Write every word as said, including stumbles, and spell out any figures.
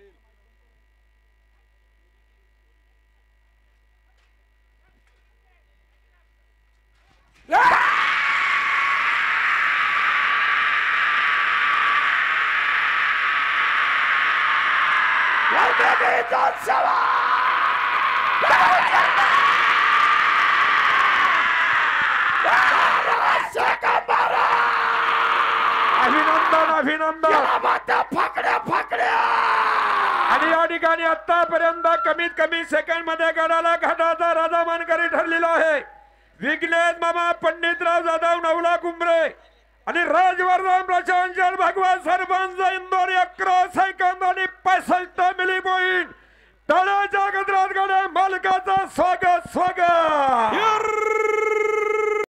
अभिनंदन अभिनंदन फाकड्या फाकड्या आणि या ठिकाणी आतापर्यंत कमीत कमी सेकंड मध्ये गडाला घाटाचा राजा मानकरी ठरलेला आहे विघ्नेश मामा पंडितराव जाधव नवला कुंभरे आणि राजवर्धन प्रशांत भगवान सरपंच इंदोर अकरा सेकंद आणि पासष्ट मिली पॉइंट तळाच्या गजरात गड्या मालकाचा स्वागत स्वागत